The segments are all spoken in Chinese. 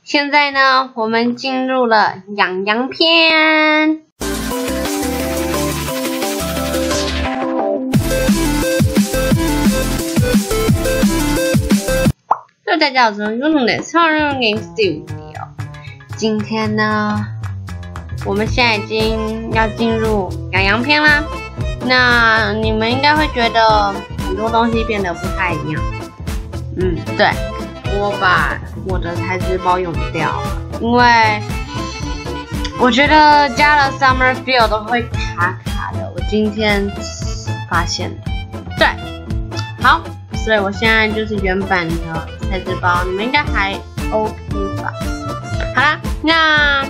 现在呢，我们进入了养羊篇。大家好，我是用的超人 Studio。今天呢，我们现在已经要进入养羊篇啦。那你们应该会觉得很多东西变得不太一样。对，我把我的材质包用掉了，因为我觉得加了 Summer Field 都会卡卡的。我今天发现的，对，好，所以我现在就是原版的材质包，你们应该还 OK 吧？好啦，那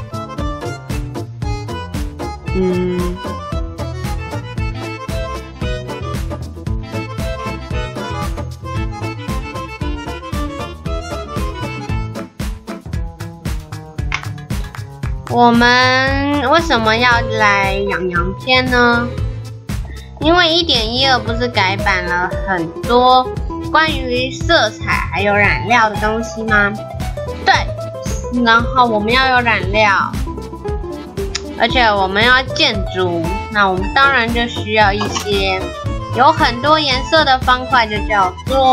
我们为什么要来养羊篇呢？因为 1.12 不是改版了很多关于色彩还有染料的东西吗？对，然后我们要有染料，而且我们要建筑，那我们当然就需要一些有很多颜色的方块，就叫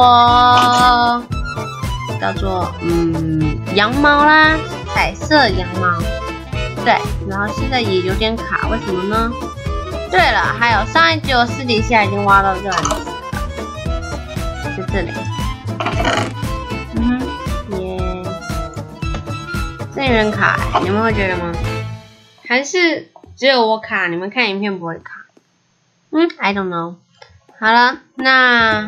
做羊毛啦，彩色羊毛。对，然后现在也有点卡，为什么呢？对了，还有上一集我私底下已经挖到这里了，就这里。这有点卡，你们会觉得吗？还是只有我卡，你们看影片不会卡？I don't know。好了，那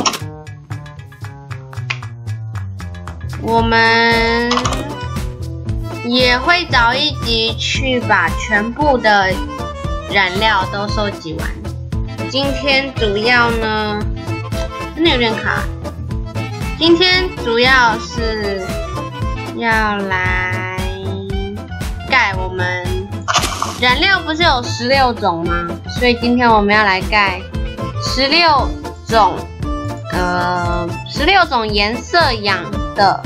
我们也会找一集去把全部的染料都收集完。今天主要呢，真的有点卡。今天主要是要来盖我们染料，不是有16种吗？所以今天我们要来盖16种颜色养的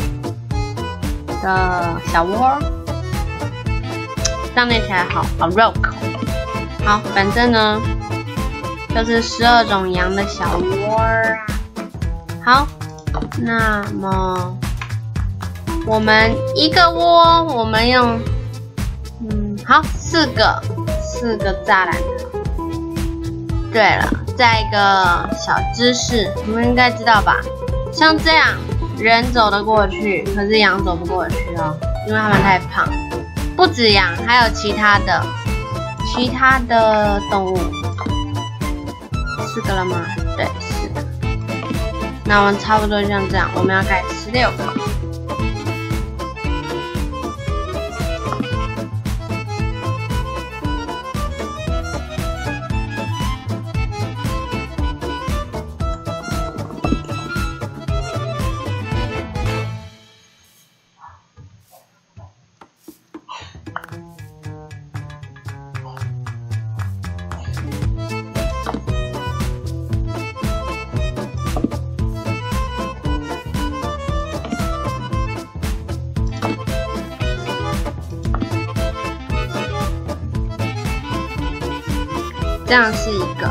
小窝，这样念起来好绕口。好，反正呢就是12种羊的小窝啊。好，那么我们一个窝，我们用好4个栅栏。对了，再一个小知识，你们应该知道吧？像这样人走得过去，可是羊走不过去哦，因为它们太胖。不止羊，还有其他的动物。4个了吗？对，4个。那我们差不多像这样，我们要盖16个。这样是一个。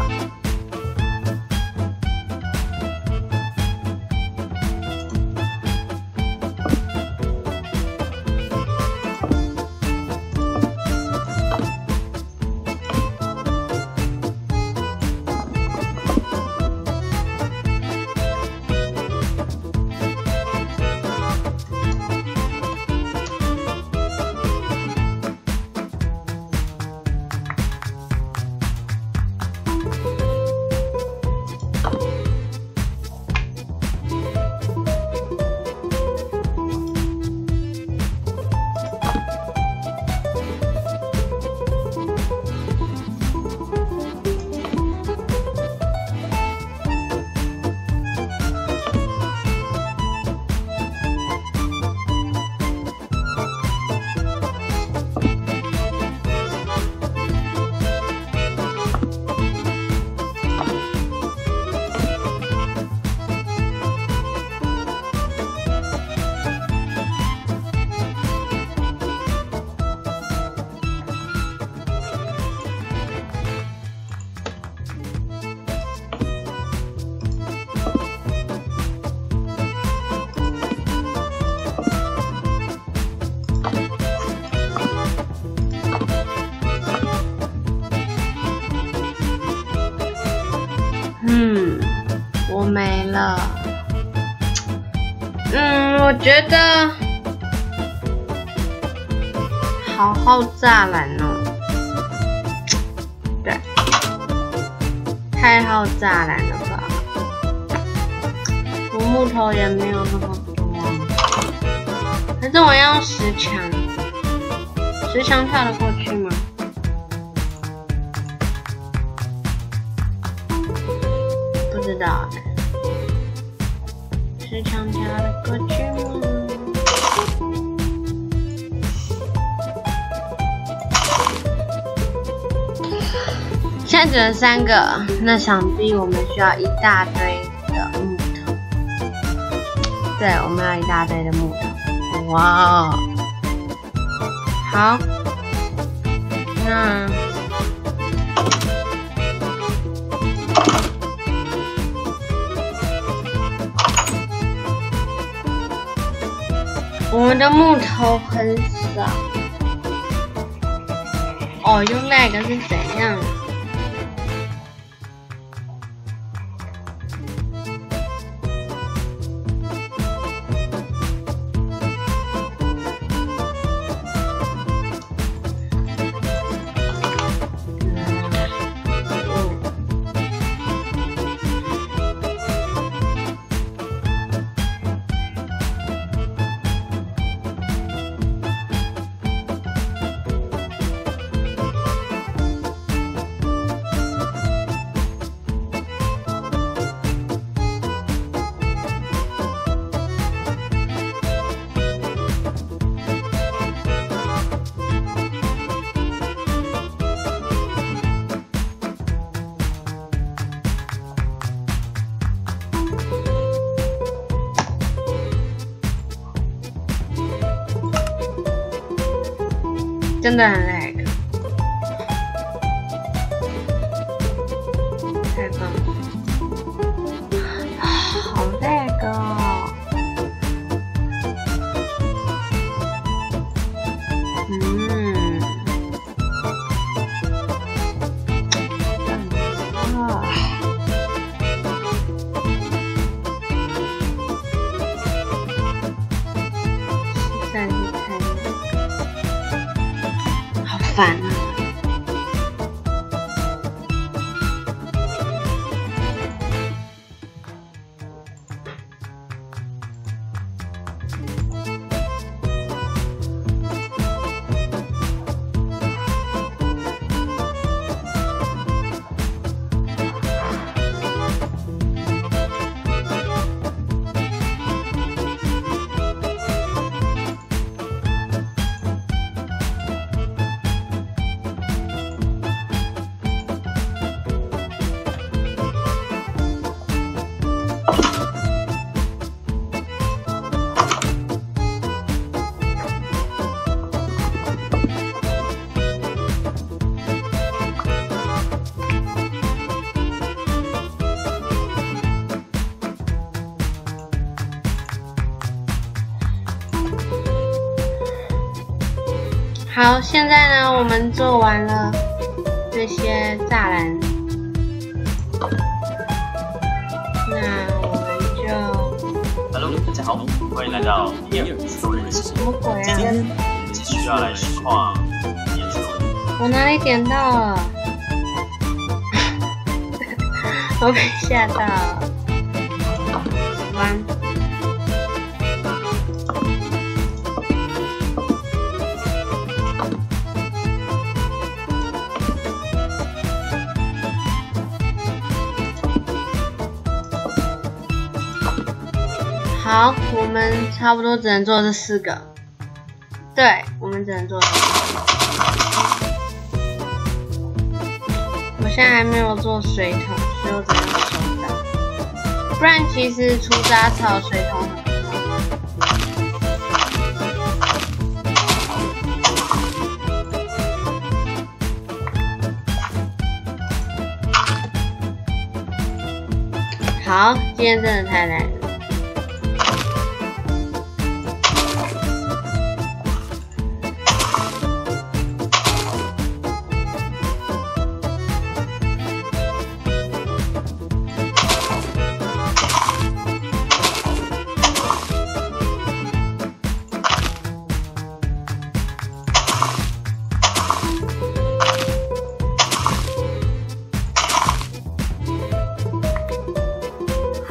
的，我觉得好好栅栏哦，对，太好栅栏了吧？我木头也没有那么多，可是我要用石墙跳得过去吗？不知道哎，石墙跳得过去吗？现在只能3个，那想必我们需要一大堆的木头。对，我们要一大堆的木头。哇哦！好，那我们的木头很少。哦，用那个是怎样？真的很lag，太棒了，好lag哦。实在是太好烦啊！好，现在呢，我们做完了这些栅栏，那我们就 Hello， 大家好，欢迎来到第2次作业日记。 什么鬼啊？ 今天我们继续要来实况演说。 我哪里点到了？我被吓到了。完。好，我们差不多只能做这4个。对，我们只能做这4个。我现在还没有做水桶，所以我只能手打。不然其实除杂草水桶很好。今天真的太累了。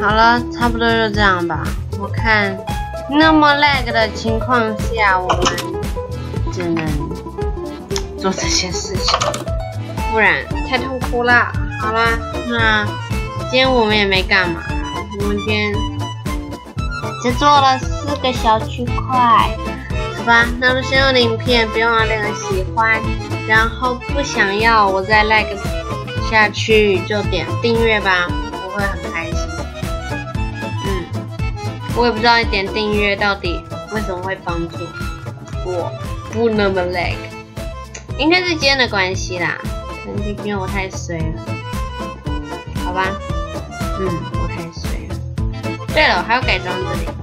好了，差不多就这样吧。我看那么 lag 的情况下，我们只能做这些事情，不然太痛苦了。好啦，那今天我们也没干嘛，我们今天只做了4个小区块，好吧？那么喜欢我的影片，别忘了点个喜欢，然后不想要我再 lag 下去就点订阅吧，我会很开心。我也不知道点订阅到底为什么会帮助我不那么 lag， 应该是今天的关系啦，可能因为我太衰了，好吧？我太衰了。对了，我还要改装这里。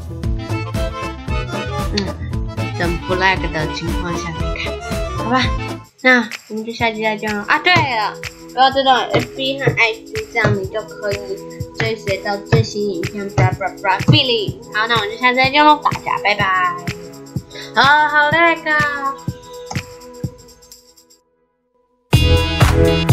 等不 lag 的情况下再看，好吧？那我们就下期再见了啊！对了，不要追踪 FB 和 IG， 这样你就可以追随到最新影片。Billy， 好，那我们就下次再见喽，大家拜拜。好 lag 啊！